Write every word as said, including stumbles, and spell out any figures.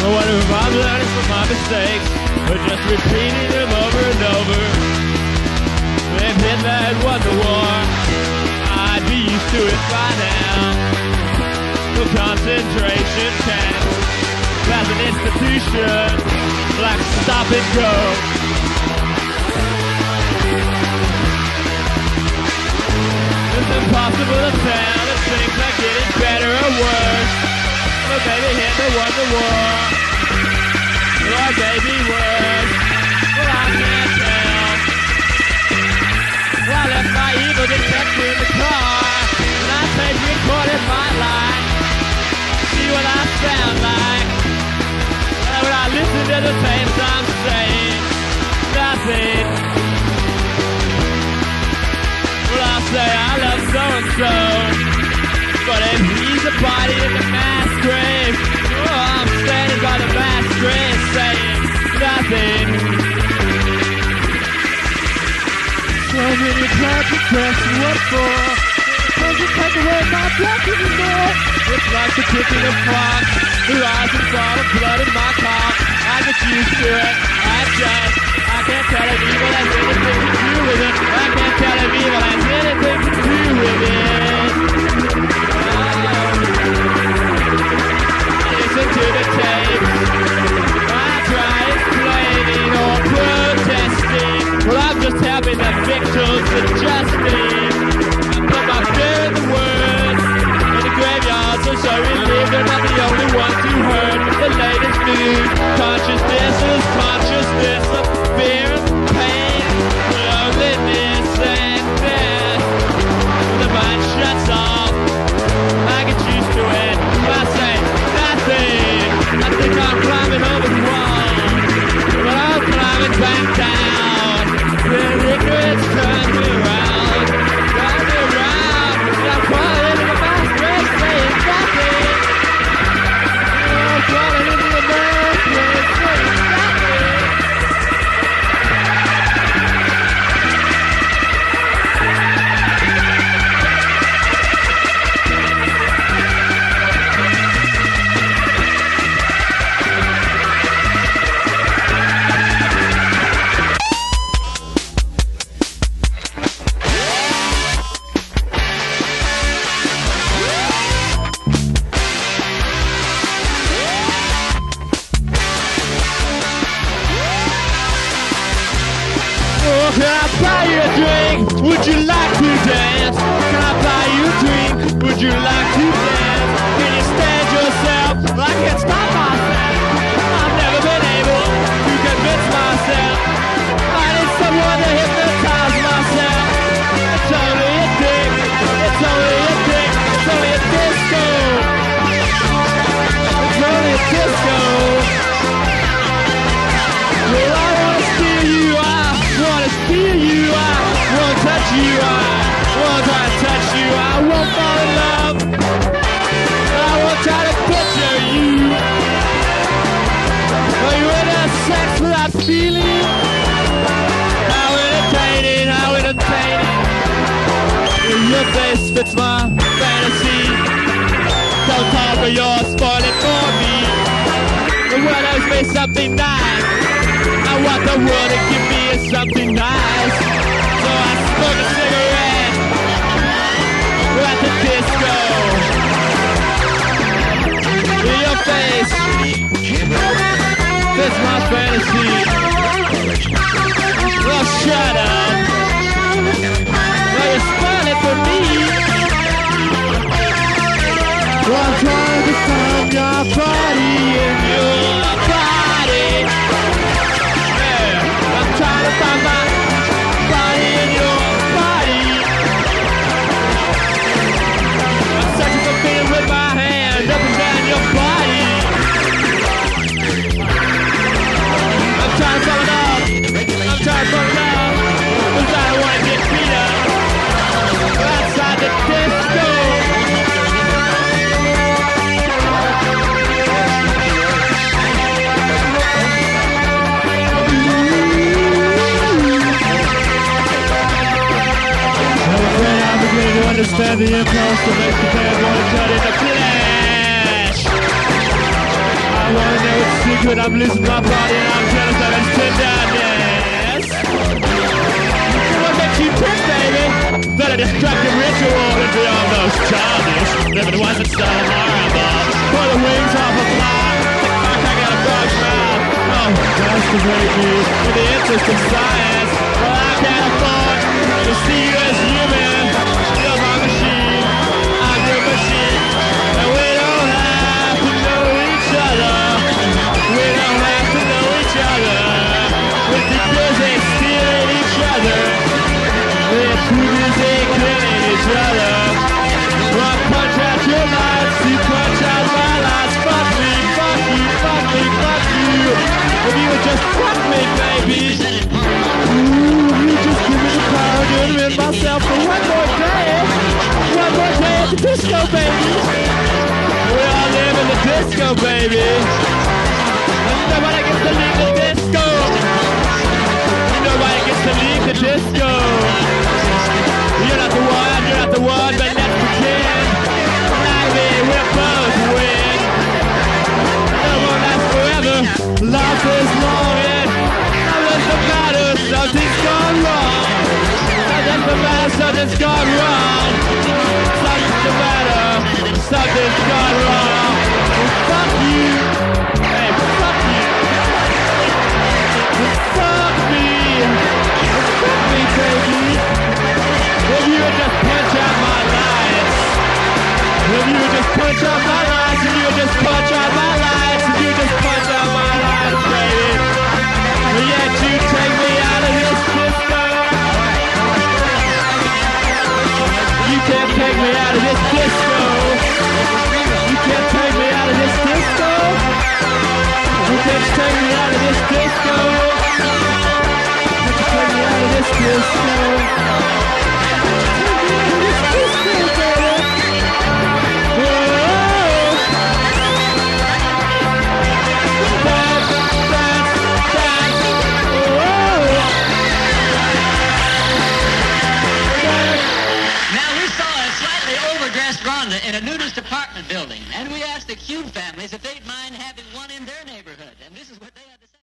I wonder if I'm learning from my mistakes, or just repeating them over and over. If Hitler had won the war, I'd be used to it by now. The concentration camp as an institution, like stop and go. It's impossible to tell if things are getting better or worse. Or maybe Hitler won the war, or maybe worse. Well, I can't tell. Well, I left my evil detector in the car, and I tape recorded my life. See what I sound like. And when I listen to the tapes, I'm saying nothing. Well, I'll say I love so-and-so, but if he's a body in the mass grave, oh, I'm standing by the mass grave saying nothing. So many times you press what for? Doesn't take away my breath anymore. It's like the ticking of clocks, the rising fall of blood in my car. I get used to it, I adjust. I can't tell if evil has anything to do with it. I can't tell if evil has anything to do with it. Oh. Listen to the tapes. I try explaining or protesting. Well, I'm just helping the victims adjusting. I put my fear in the words. In the graveyards, so so we live. They're not the only ones who heard the latest news. Consciousness is consciousness of fear and pain, loneliness and death. When the mind shuts off, I get used to it. I say nothing. I think I'm climbing over the wall, but I'm climbing back down. When ignorance turns me around, turns me around, and I'm crawling into the mass grave saying nothing. I'm crawling into the mass grave saying nothing. Can I buy you a drink? Would you like to dance? Can I buy you a drink? Would you like to dance? Can you stand yourself? I can't stop myself. I've never been able to convince myself. I need someone to hypnotize myself. It's only a dick. It's only a dick. It's only a disco. It's only a disco. Well, I wanna steal you. I wanna steal you, I won't touch you, I won't try to touch you, I won't fall in love, I won't try to picture you. Are you in a sex without feeling? How entertaining, how entertaining. Your face fits my fantasy. Don't talk or you're spoiling for me. The world owes me something nice. I want the world to give me something nice. So I smoke a cigarette at the disco. Your face fits my fantasy. Well, shut up. Well, you spoil it for me. Well, I'm trying to find your body in your body. I'm trying to find my body in your body. I'm searching for feeling with my hand up and down your body. I'm trying to fall in love. I'm trying to fall in love. Cause I don't want to get beat up outside the disco. Understand the impulse to make the bad boy cut into flesh. I I wanna know it's secret. I'm losing my body and I'm jealous of its tenderness. What makes you tick, baby? That a destructive ritual and beyond those childish. If it wasn't so horrible, pull the wings off a fly. I got a frog's mouth. Oh, masturbate me in the interest of science. Well, I can't afford to see you as human. You're my machine. I'm your machine. And we don't have to know each other. We don't have to know each other. We're too busy stealing each other. We're too busy killing each other. One punch out your lights, two punch out my lights. Fuck me, fuck you, fuck me, fuck you. If you would just fuck me, baby. Ooh, you just give me the power to rid myself for one more day. One more day at the disco, baby. We all live in the disco, baby. Nobody gets to leave the disco. Nobody gets to leave the disco. You're not the one, you're not the one, but let's pretend. Like me, we'll both win. No one lasts forever. Life is long and nothing's the matter. Something's gone wrong. Nothing's the matter, something's gone wrong. Something's the matter. Something's gone wrong. Well, fuck you. Hey, fuck you. Fuck me. Fuck me, baby. If you would just punch out my lights. If you would just punch out my lights. If you would just punch out my lights. If you would just punch out my lights, baby. And yet you take me out of this disco. You can't take me out of this disco. You can't take me out of this disco. You can't take me out of this disco. You can't take me out of this disco. In a nudist apartment building, and we asked the Cube families if they'd mind having